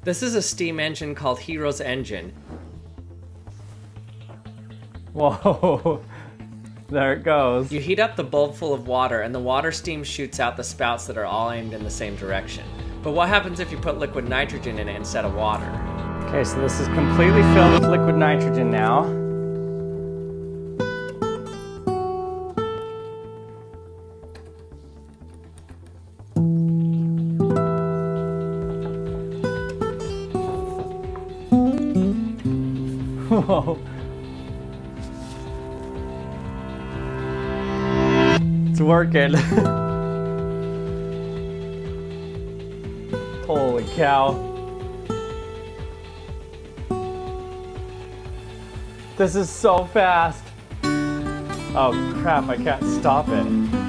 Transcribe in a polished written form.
This is a steam engine called Hero's Engine. Whoa, there it goes. You heat up the bulb full of water, and the water steam shoots out the spouts that are all aimed in the same direction. But what happens if you put liquid nitrogen in it instead of water? Okay, so this is completely filled with liquid nitrogen now. Whoa. It's working. Holy cow. This is so fast. Oh crap, I can't stop it.